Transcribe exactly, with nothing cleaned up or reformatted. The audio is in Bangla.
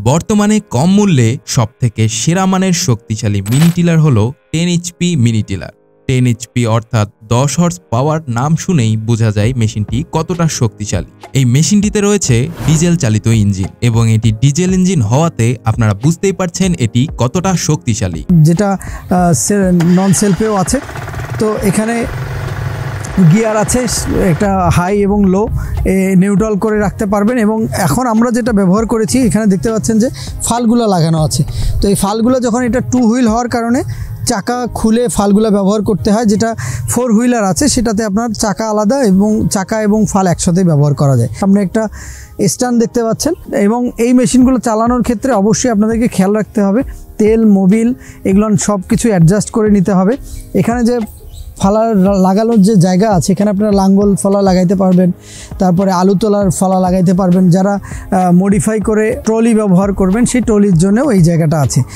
বর্তমানে কম মূল্যে সবথেকে সেরা মানের শক্তিশালী মিনি টিলার হলো ten HP mini tiller. Ten HP অর্থাৎ দশ হর্স পাওয়ার নাম শুনেই বোঝা যায় মেশিনটি কতটা শক্তিশালী। এই মেশিনটিতে রয়েছে ডিজেল চালিত ইঞ্জিন এবং এটি ডিজেল ইঞ্জিন হওয়াতে আপনারা বুঝতেই পারছেন এটি কতটা শক্তিশালী। যেটা নন সেলফেও আছে, তো এখানে গিয়ার আছে, একটা হাই এবং লো নিউট্রাল করে রাখতে পারবেন। এবং এখন আমরা যেটা ব্যবহার করেছি, এখানে দেখতে পাচ্ছেন যে ফালগুলো লাগানো আছে। তো এই ফালগুলো যখন এটা টু হুইল হওয়ার কারণে চাকা খুলে ফালগুলো ব্যবহার করতে হয়। যেটা ফোর হুইলার আছে সেটাতে আপনার চাকা আলাদা এবং চাকা এবং ফাল একসাথে ব্যবহার করা যায়। আপনি একটা স্ট্যান্ড দেখতে পাচ্ছেন এবং এই মেশিনগুলো চালানোর ক্ষেত্রে অবশ্যই আপনাদেরকে খেয়াল রাখতে হবে তেল, মোবিল এগুলো সব কিছু অ্যাডজাস্ট করে নিতে হবে। এখানে যে ফালা লাগানোর যে জায়গা আছে, এখানে আপনারা লাঙ্গল ফলা লাগাইতে পারবেন, তারপরে আলু তোলার ফলা লাগাইতে পারবেন। যারা মডিফাই করে ট্রলি ব্যবহার করবেন সেই ট্রলির জন্যও এই জায়গাটা আছে।